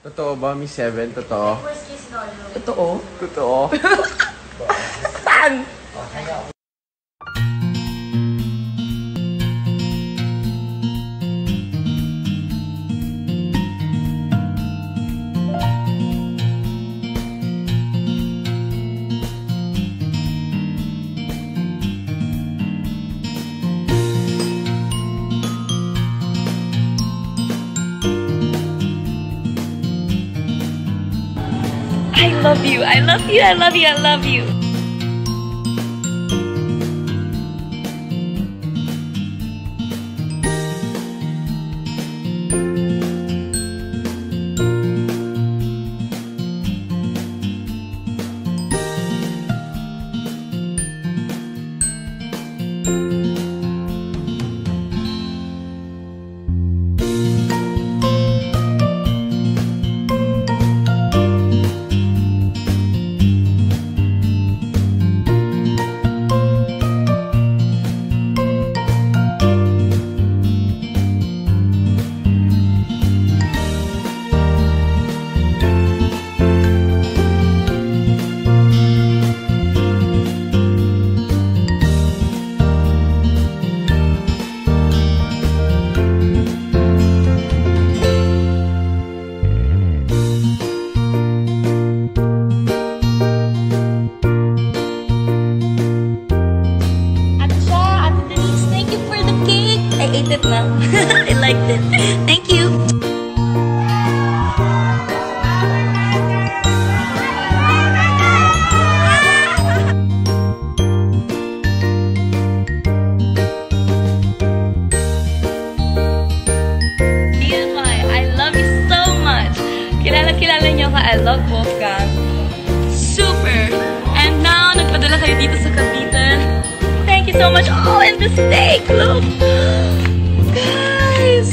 Totoo ba, Miss Heaven? Totoo? Worst case scenario. Totoo? Totoo? Saan? I love you, I love you, I love you, I love you. I liked it. Thank you. I love you so much. Kilala niyo ka. I love Wolfgang. Super. And now, nagpadala kayo dito sa Cavite. Thank you so much. Oh, and the steak. Look. Guys,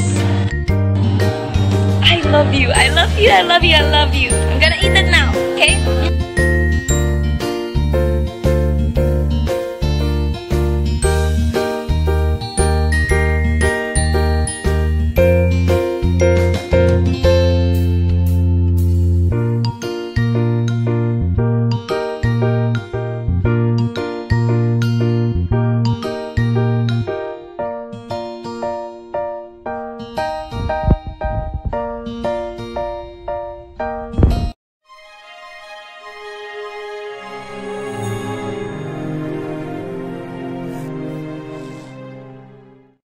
I love you, I love you, I love you, I love you. I'm gonna eat it now, okay?